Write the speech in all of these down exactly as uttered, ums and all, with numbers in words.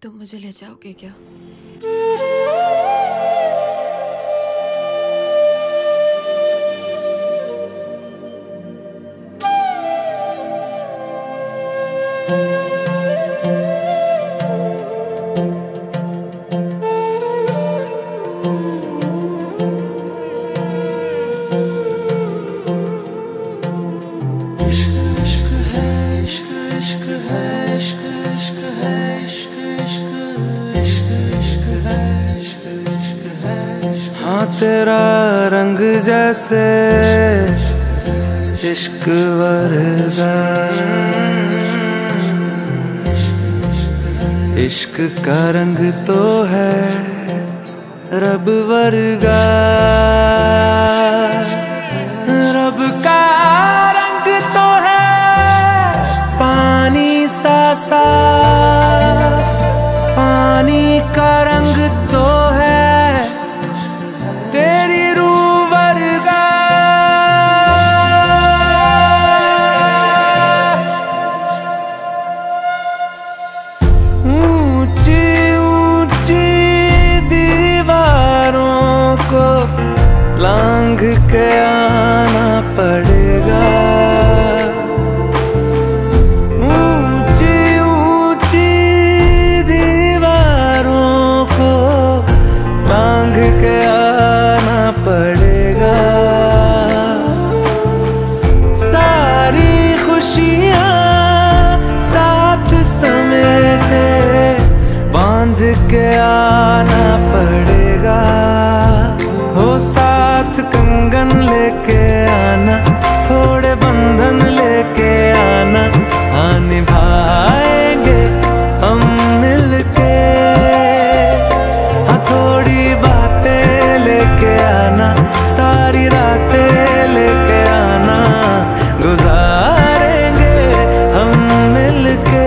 तुम मुझे ले जाओगे क्या? हाँ तेरा रंग जैसे इश्क वर्गा, इश्क का रंग तो है रब वर्गा। रब का रंग तो है पानी सा साफ, पानी का रंग तो है तेरी रूह वर्गा। ऊंची ऊंची दीवारों को लांघ के आना पड़ेगा। ऊंची ऊंची दीवारों को लांघ के आना पड़ेगा। सारी खुशियाँ साथ समेटे बांध के आना पड़ेगा। हो साथ कंगन लेके आना, थोड़े बंधन लेके आना, हाँ निभाएंगे हम मिलके। हाँ थोड़ी बातें लेके आना, सारी रातें लेके आना, गुजारेंगे हम मिलके।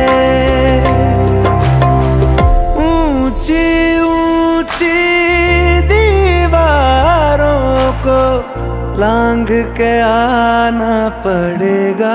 ऊंची ऊंची दीवारों को लांघ के आना पड़ेगा।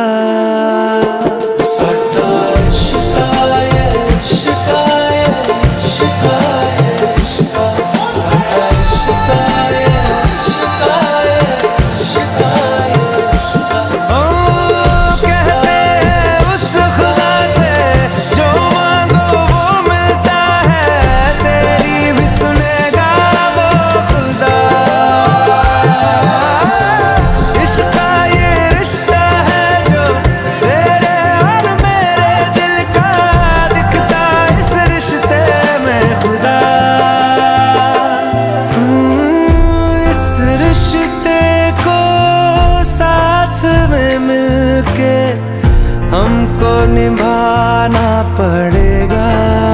हमको निभाना पड़ेगा।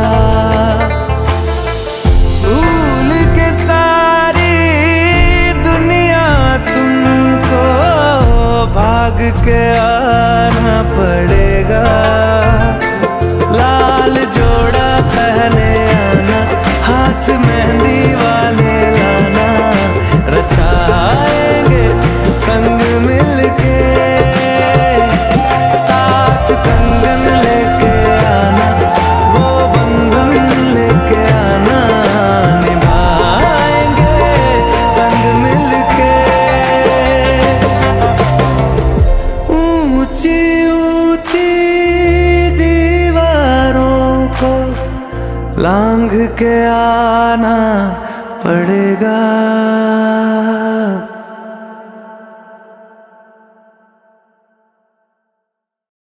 भूल के सारी दुनिया तुमको भाग के आना पड़ेगा। लाल जोड़ा पहने आना, हाथ मेहंदी वाले लाना, रचाएंगे संग मिलके। साथ कंगन लेके आना, वो बंधन लेके आना, निभाएंगे संग मिलके। ऊंची ऊंची दीवारों को लांघ के आना पड़ेगा।